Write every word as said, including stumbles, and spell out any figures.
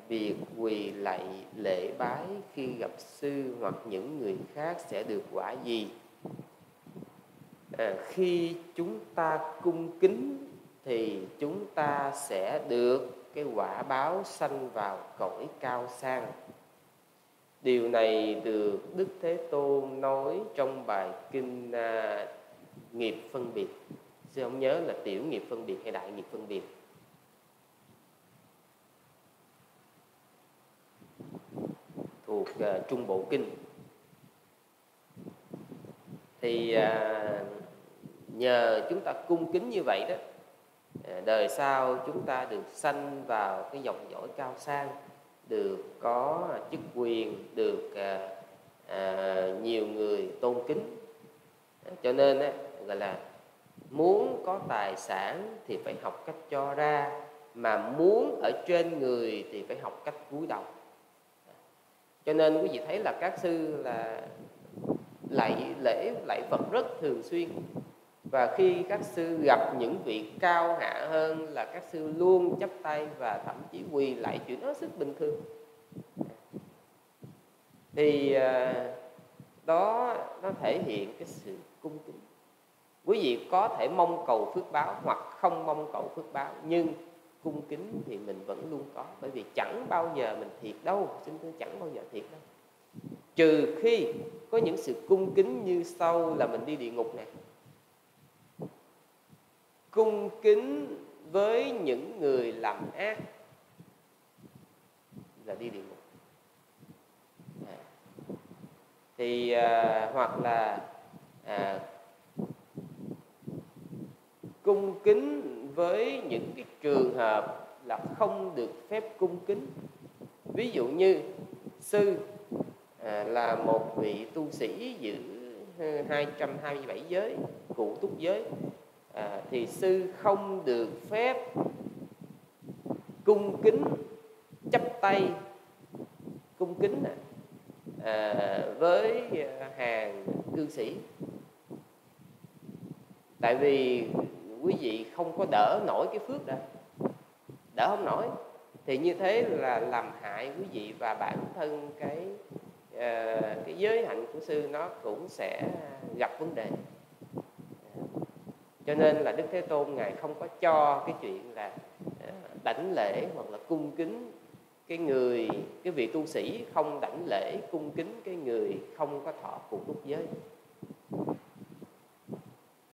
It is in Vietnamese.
việc quỳ lạy lễ bái khi gặp sư hoặc những người khác sẽ được quả gì? À, khi chúng ta cung kính thì chúng ta sẽ được cái quả báo sanh vào cõi cao sang. Điều này được Đức Thế Tôn nói trong bài kinh à, nghiệp phân biệt. Sư không nhớ là tiểu nghiệp phân biệt hay đại nghiệp phân biệt. Thuộc à, Trung Bộ Kinh. Thì à, nhờ chúng ta cung kính như vậy đó, à, đời sau chúng ta được sanh vào cái dòng dõi cao sang, được có chức quyền, được à, à, nhiều người tôn kính. À, cho nên á, gọi là muốn có tài sản thì phải học cách cho ra, mà muốn ở trên người thì phải học cách cúi đầu. Cho nên quý vị thấy là các sư là lạy lễ lạy Phật rất thường xuyên. Và khi các sư gặp những vị cao hạ hơn là các sư luôn chắp tay và thậm chí quỳ lạy, chuyện đó rất bình thường. Thì à, đó nó thể hiện cái sự cung kính. Quý vị có thể mong cầu phước báo hoặc không mong cầu phước báo, nhưng cung kính thì mình vẫn luôn có. Bởi vì chẳng bao giờ mình thiệt đâu, xin thưa, chẳng bao giờ thiệt đâu. Trừ khi có những sự cung kính như sau là mình đi địa ngục này. Cung kính với những người làm ác là đi địa ngục. À. Thì à, hoặc là à, cung kính với những cái trường hợp là không được phép cung kính. Ví dụ như sư à, là một vị tu sĩ giữ hai trăm hai mươi bảy giới, cụ túc giới, à, thì sư không được phép cung kính chắp tay cung kính à, với hàng cư sĩ. Tại vì quý vị không có đỡ nổi cái phước đó, đỡ không nổi, thì như thế là làm hại quý vị, và bản thân cái uh, cái giới hạnh của sư nó cũng sẽ gặp vấn đề. Cho nên là Đức Thế Tôn Ngài không có cho cái chuyện là uh, đảnh lễ hoặc là cung kính cái người, cái vị tu sĩ không đảnh lễ cung kính cái người không có thọ cụ túc giới.